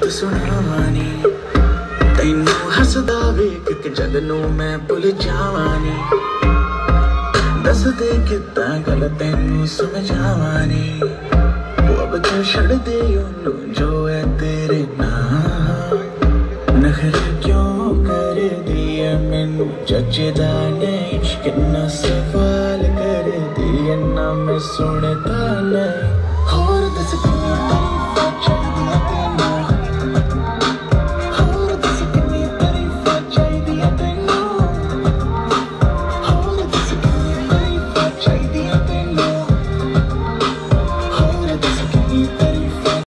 सुनावा नी तैनू हसदा वेख के जग नू मैं भुल जावा नी दस दे किदां गल तैनू समझावा नी अब तो छड़ दे ओनू जो है तेरे नाल नखरे क्यों कर दिया मैनू जचदा नहीं किन्ना सवाल कर दिया ना मैं सुनता नहीं होर दस की तारीफां चढ़दियां तेरे नाल होर दस